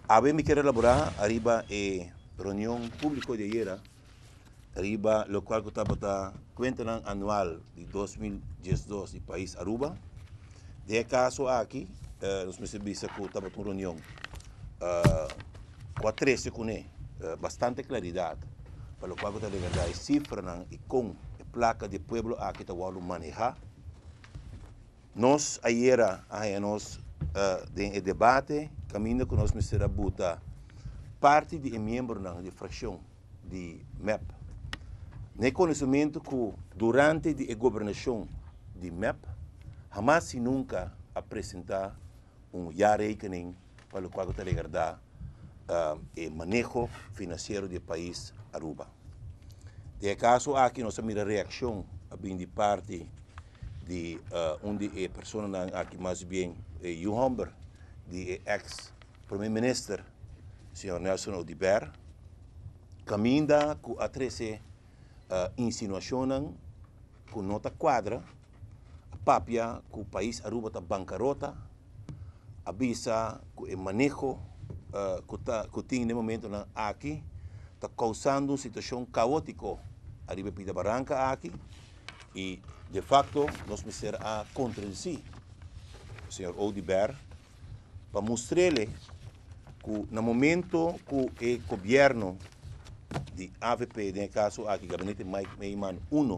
A ver, me quiero elaborar arriba reunión pública de ayer, arriba lo cual está cuenta anual de 2012 de país Aruba. De caso aqui, nós me serviço que estava uma reunião com a 13 com bastante claridade, para o qual está de verdade cifra e com a placa de pueblo aqui está o manejar. Nós ayer nós de debate caminho que nós me será buta parte de membro de fração de MEP. Nem conhecimento que durante a governação de MEP jamais e nunca apresentar rekening para o qual está ligado o manejo financeiro do país Aruba. De caso aqui nós temos a reação de parte de onde a pessoa aqui mais bem Humber, de ex-primeiro-ministro, senhor Nelson Odiber, caminha com a 13 insinuação com nota quadra, a papia que o país Aruba está bancarrota, avisa que o manejo que tem no momento aqui está causando uma situação caótica arriba da barranca aqui e de facto nós me será contradizir o senhor Odiber para mostrar-lhe que no momento que o governo de AVP, no caso aqui, gabinete Mike Meiman 1,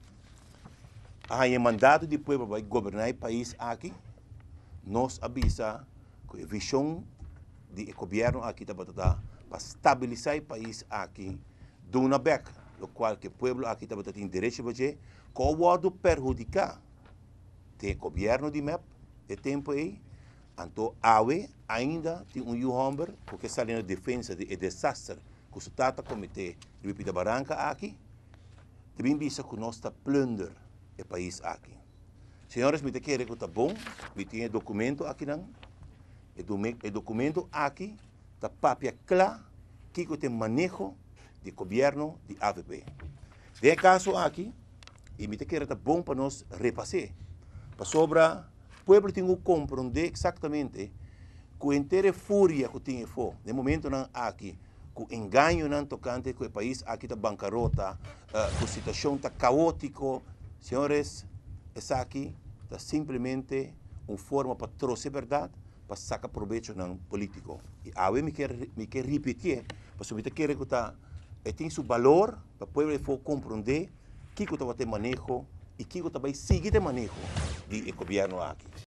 há mandato de povo para governar o país aqui, nós avisa que a visão do governo aqui está para estabilizar o país aqui de uma beca, o qual que o povo aqui está tem direito a fazer, que pode perjudicar o governo de MEP, de tempo aí, então ainda tem Humber, porque está na defesa do desastre que o Estado cometeu de Pida Barranca aqui, também visa que nós está plunder o país aqui. Senhores, me querem que está bom, me tem documento aqui não, o documento aqui está papia claro que tem manejo do governo de AVP. De caso aqui, e me querem está bom para nós repassar, para sobra o povo tem que compreender exatamente que a inteira fúria que tem no momento aqui, que o engano não tocante que o país aqui está bancarrota, que a situação está caótica, senhores, essa aqui está simplesmente uma forma para trouxer verdade, para sacar proveito não político. E agora me quer repetir, para me quer que está tem seu valor para o povo compreender que está ter manejo e que está vai seguir o manejo do governo aqui.